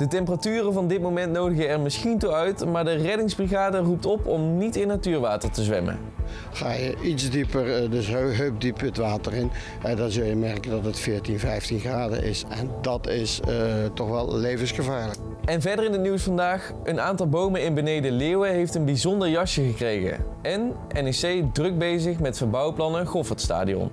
De temperaturen van dit moment nodigen er misschien toe uit, maar de reddingsbrigade roept op om niet in natuurwater te zwemmen. Ga je iets dieper, dus heupdiep het water in, dan zul je merken dat het 14, 15 graden is. En dat is toch wel levensgevaarlijk. En verder in het nieuws vandaag, een aantal bomen in Beneden Leeuwen heeft een bijzonder jasje gekregen. En NEC druk bezig met verbouwplannen Goffertstadion.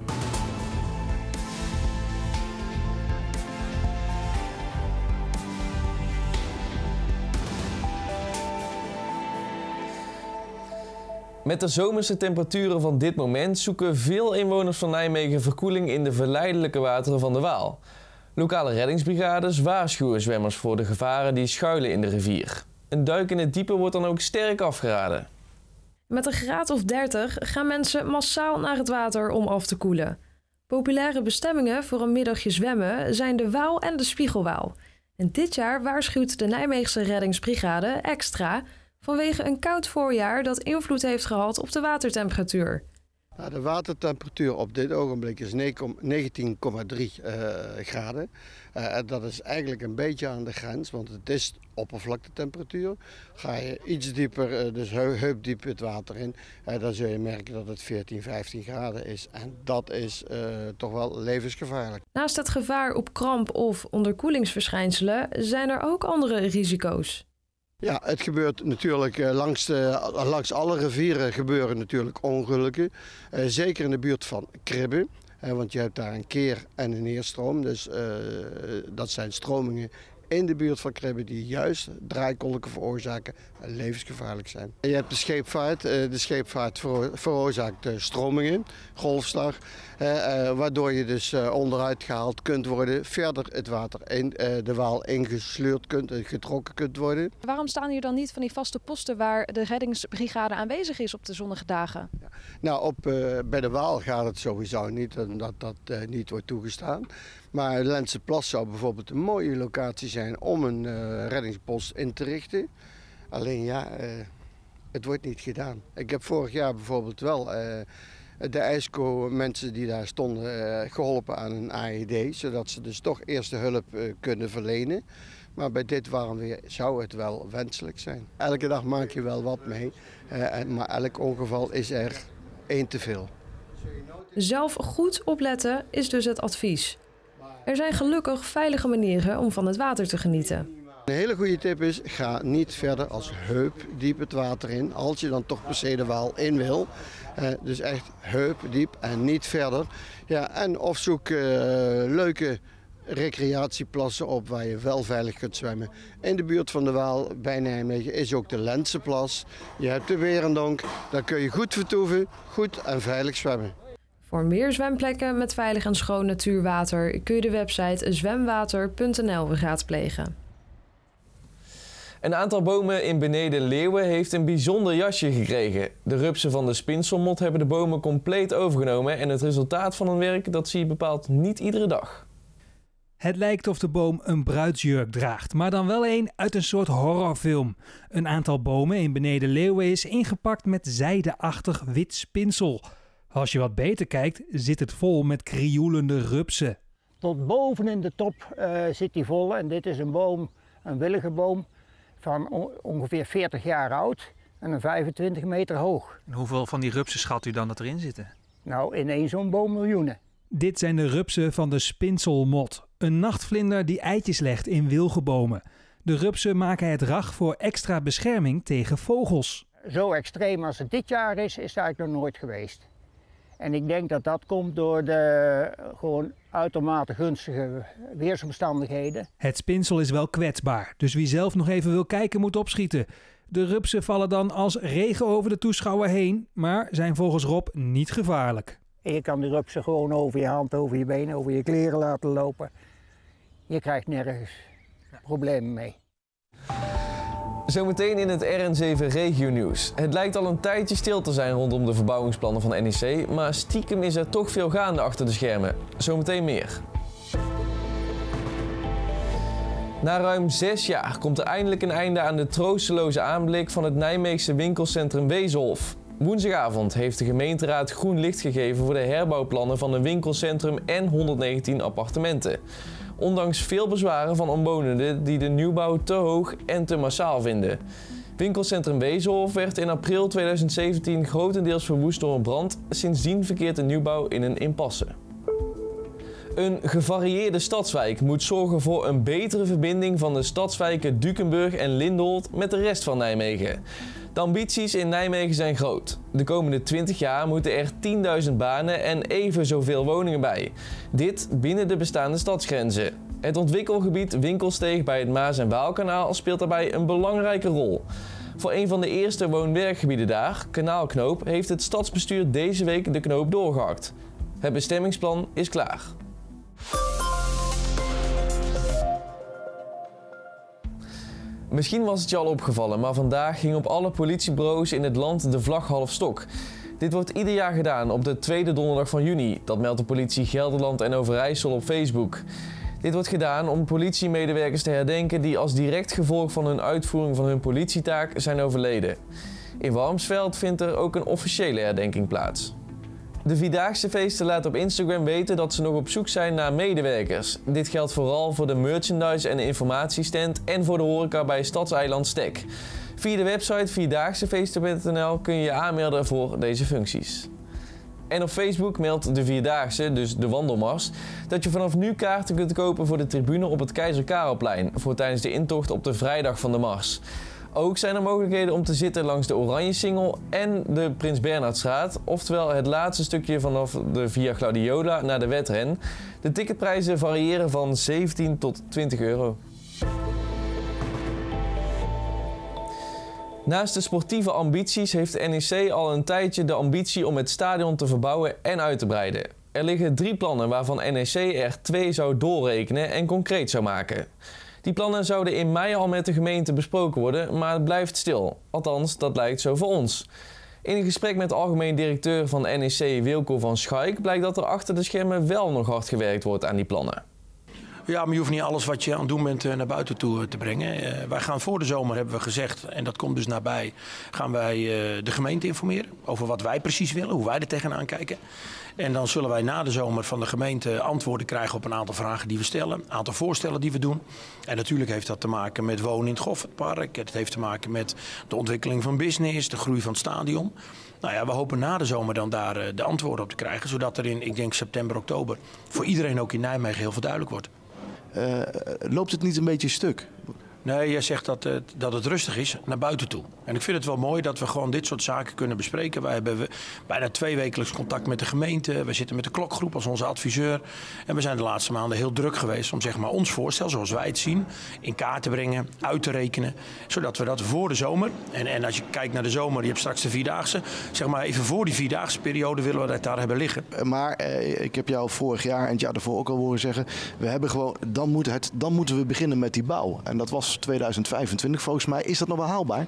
Met de zomerse temperaturen van dit moment zoeken veel inwoners van Nijmegen verkoeling in de verleidelijke wateren van de Waal. Lokale reddingsbrigades waarschuwen zwemmers voor de gevaren die schuilen in de rivier. Een duik in het diepe wordt dan ook sterk afgeraden. Met een graad of 30 gaan mensen massaal naar het water om af te koelen. Populaire bestemmingen voor een middagje zwemmen zijn de Waal en de Spiegelwaal. En dit jaar waarschuwt de Nijmeegse reddingsbrigade extra vanwege een koud voorjaar dat invloed heeft gehad op de watertemperatuur. De watertemperatuur op dit ogenblik is 19,3 graden. Dat is eigenlijk een beetje aan de grens, want het is oppervlaktetemperatuur. Ga je iets dieper, dus heupdiep het water in, dan zul je merken dat het 14, 15 graden is. En dat is toch wel levensgevaarlijk. Naast het gevaar op kramp of onderkoelingsverschijnselen zijn er ook andere risico's. Ja, het gebeurt natuurlijk langs alle rivieren gebeuren natuurlijk ongelukken. Zeker in de buurt van Kribbe, want je hebt daar een keer- en een neerstroom. Dus dat zijn stromingen in de buurt van Kribbe die juist draaikolken veroorzaken en levensgevaarlijk zijn. Je hebt de scheepvaart. De scheepvaart veroorzaakt stromingen, golfslag, waardoor je dus onderuit gehaald kunt worden, verder het water in de Waal ingesleurd getrokken kunt worden. Waarom staan hier dan niet van die vaste posten waar de reddingsbrigade aanwezig is op de zonnige dagen? Ja. Nou, bij de Waal gaat het sowieso niet, omdat dat niet wordt toegestaan. Maar Lentse-Plas zou bijvoorbeeld een mooie locatie zijn om een reddingspost in te richten. Alleen ja, het wordt niet gedaan. Ik heb vorig jaar bijvoorbeeld wel de IJSCO mensen die daar stonden geholpen aan een AED. Zodat ze dus toch eerste hulp kunnen verlenen. Maar bij dit warm weer zou het wel wenselijk zijn. Elke dag maak je wel wat mee, maar elk ongeval is er één te veel. Zelf goed opletten is dus het advies. Er zijn gelukkig veilige manieren om van het water te genieten. Een hele goede tip is, ga niet verder als heupdiep het water in, als je dan toch per se de Waal in wil. Dus echt heupdiep en niet verder. Ja, en of zoek leuke recreatieplassen op waar je wel veilig kunt zwemmen. In de buurt van de Waal bij Nijmegen is ook de Lentse-Plas. Je hebt de Werendonk, daar kun je goed vertoeven, goed en veilig zwemmen. Voor meer zwemplekken met veilig en schoon natuurwater kun je de website zwemwater.nl raadplegen. Een aantal bomen in Beneden Leeuwen heeft een bijzonder jasje gekregen. De rupsen van de spinselmot hebben de bomen compleet overgenomen en het resultaat van hun werk dat zie je bepaald niet iedere dag. Het lijkt of de boom een bruidsjurk draagt, maar dan wel een uit een soort horrorfilm. Een aantal bomen in Beneden Leeuwen is ingepakt met zijdeachtig wit spinsel. Als je wat beter kijkt, zit het vol met krioelende rupsen. Tot boven in de top zit die vol en dit is een boom, een willige boom van ongeveer 40 jaar oud en een 25 meter hoog. En hoeveel van die rupsen schat u dan dat erin zitten? Nou, in één zo'n boom miljoenen. Dit zijn de rupsen van de spinselmot, een nachtvlinder die eitjes legt in wilgenbomen. De rupsen maken het rag voor extra bescherming tegen vogels. Zo extreem als het dit jaar is het eigenlijk nog nooit geweest. En ik denk dat dat komt door de gewoon uitermate gunstige weersomstandigheden. Het spinsel is wel kwetsbaar, dus wie zelf nog even wil kijken moet opschieten. De rupsen vallen dan als regen over de toeschouwer heen, maar zijn volgens Rob niet gevaarlijk. En je kan de rupsen gewoon over je hand, over je benen, over je kleren laten lopen. Je krijgt nergens problemen mee. Zometeen in het RN7 Regionieuws. Het lijkt al een tijdje stil te zijn rondom de verbouwingsplannen van NEC, maar stiekem is er toch veel gaande achter de schermen. Zometeen meer. Na ruim 6 jaar komt er eindelijk een einde aan de troosteloze aanblik van het Nijmeegse winkelcentrum Weeshof. Woensdagavond heeft de gemeenteraad groen licht gegeven voor de herbouwplannen van een winkelcentrum en 119 appartementen. ondanks veel bezwaren van omwonenden die de nieuwbouw te hoog en te massaal vinden. Winkelcentrum Wezenhof werd in april 2017 grotendeels verwoest door een brand. Sindsdien verkeert de nieuwbouw in een impasse. Een gevarieerde stadswijk moet zorgen voor een betere verbinding van de stadswijken Dukenburg en Lindenholt met de rest van Nijmegen. De ambities in Nijmegen zijn groot. De komende 20 jaar moeten er 10.000 banen en even zoveel woningen bij. Dit binnen de bestaande stadsgrenzen. Het ontwikkelgebied Winkelsteeg bij het Maas- en Waalkanaal speelt daarbij een belangrijke rol. Voor een van de eerste woon-werkgebieden daar, Kanaalknoop, heeft het stadsbestuur deze week de knoop doorgehakt. Het bestemmingsplan is klaar. Misschien was het je al opgevallen, maar vandaag ging op alle politiebureaus in het land de vlag half stok. Dit wordt ieder jaar gedaan op de tweede donderdag van juni. Dat meldt de politie Gelderland en Overijssel op Facebook. Dit wordt gedaan om politiemedewerkers te herdenken die als direct gevolg van hun uitvoering van hun politietaak zijn overleden. In Warmsveld vindt er ook een officiële herdenking plaats. De Vierdaagse feesten laten op Instagram weten dat ze nog op zoek zijn naar medewerkers. Dit geldt vooral voor de merchandise en de informatiestand en voor de horeca bij Stadseiland Stek. Via de website vierdaagsefeesten.nl kun je je aanmelden voor deze functies. En op Facebook meldt de Vierdaagse, dus de wandelmars, dat je vanaf nu kaarten kunt kopen voor de tribune op het Keizer Karelplein voor tijdens de intocht op de vrijdag van de mars. Ook zijn er mogelijkheden om te zitten langs de Oranjesingel en de Prins Bernhardstraat, oftewel het laatste stukje vanaf de Via Gladiola naar de wedren. De ticketprijzen variëren van 17 tot 20 euro. Naast de sportieve ambities heeft NEC al een tijdje de ambitie om het stadion te verbouwen en uit te breiden. Er liggen 3 plannen waarvan NEC er 2 zou doorrekenen en concreet zou maken. Die plannen zouden in mei al met de gemeente besproken worden, maar het blijft stil. Althans, dat lijkt zo voor ons. In een gesprek met de algemeen directeur van NEC, Wilco van Schaik, blijkt dat er achter de schermen wel nog hard gewerkt wordt aan die plannen. Ja, maar je hoeft niet alles wat je aan het doen bent naar buiten toe te brengen. Wij gaan voor de zomer, hebben we gezegd, en dat komt dus nabij, gaan wij de gemeente informeren over wat wij precies willen, hoe wij er tegenaan kijken. En dan zullen wij na de zomer van de gemeente antwoorden krijgen op een aantal vragen die we stellen, een aantal voorstellen die we doen. En natuurlijk heeft dat te maken met wonen in het Goffertpark, het heeft te maken met de ontwikkeling van business, de groei van het stadion. Nou ja, we hopen na de zomer dan daar de antwoorden op te krijgen, zodat er in, ik denk september, oktober, voor iedereen ook in Nijmegen heel veel duidelijk wordt. Loopt het niet een beetje stuk? Nee, jij zegt dat het rustig is naar buiten toe. En ik vind het wel mooi dat we gewoon dit soort zaken kunnen bespreken. Wij hebben bijna 2 wekelijks contact met de gemeente. We zitten met de klokgroep als onze adviseur. En we zijn de laatste maanden heel druk geweest om zeg maar ons voorstel, zoals wij het zien, in kaart te brengen, uit te rekenen. Zodat we dat voor de zomer, en als je kijkt naar de zomer, je hebt straks de Vierdaagse. Zeg maar even voor die Vierdaagse periode willen we dat daar hebben liggen. Maar ik heb jou vorig jaar en het jaar daarvoor ook al horen zeggen, we hebben gewoon, dan moeten we beginnen met die bouw. En dat was 2025 volgens mij. Is dat nog wel haalbaar?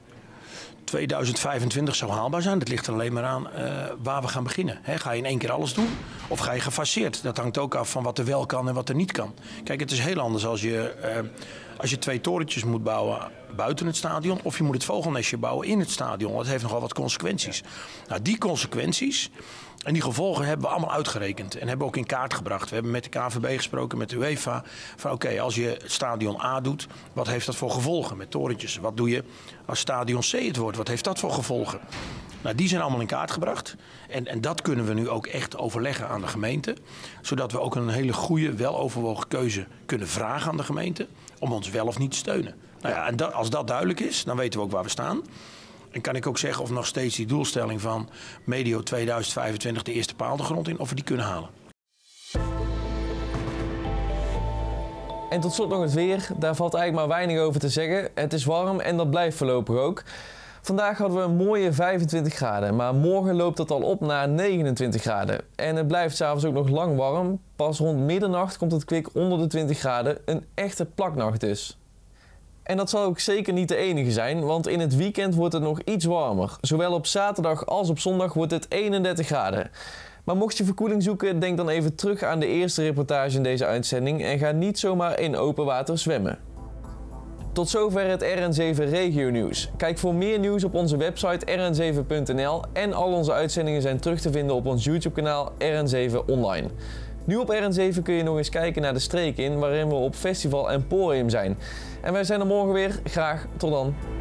2025 zou haalbaar zijn. Dat ligt er alleen maar aan waar we gaan beginnen. Ga je in één keer alles doen? Of ga je gefaseerd? Dat hangt ook af van wat er wel kan en wat er niet kan. Kijk, het is heel anders als je 2 torentjes moet bouwen buiten het stadion. Of je moet het vogelnestje bouwen in het stadion. Dat heeft nogal wat consequenties. Nou, die consequenties en die gevolgen hebben we allemaal uitgerekend. En hebben we ook in kaart gebracht. We hebben met de KNVB gesproken, met de UEFA. Van oké, als je stadion A doet, wat heeft dat voor gevolgen met torentjes? Wat doe je als stadion C het wordt? Wat heeft dat voor gevolgen? Nou, die zijn allemaal in kaart gebracht. En dat kunnen we nu ook echt overleggen aan de gemeente. Zodat we ook een hele goede, weloverwogen keuze kunnen vragen aan de gemeente. Om ons wel of niet te steunen. Nou ja, en als dat duidelijk is, dan weten we ook waar we staan. En kan ik ook zeggen of nog steeds die doelstelling van medio 2025 de eerste paal de grond in, of we die kunnen halen. En tot slot nog het weer. Daar valt eigenlijk maar weinig over te zeggen. Het is warm en dat blijft voorlopig ook. Vandaag hadden we een mooie 25 graden, maar morgen loopt het al op naar 29 graden. En het blijft 's avonds ook nog lang warm. Pas rond middernacht komt het kwik onder de 20 graden. Een echte plaknacht dus. En dat zal ook zeker niet de enige zijn, want in het weekend wordt het nog iets warmer. Zowel op zaterdag als op zondag wordt het 31 graden. Maar mocht je verkoeling zoeken, denk dan even terug aan de eerste reportage in deze uitzending en ga niet zomaar in open water zwemmen. Tot zover het RN7 Regio Nieuws. Kijk voor meer nieuws op onze website rn7.nl en al onze uitzendingen zijn terug te vinden op ons YouTube kanaal RN7 Online. Nu op RN7 kun je nog eens kijken naar de streek in waarin we op Festival Emporium zijn. En wij zijn er morgen weer. Graag tot dan.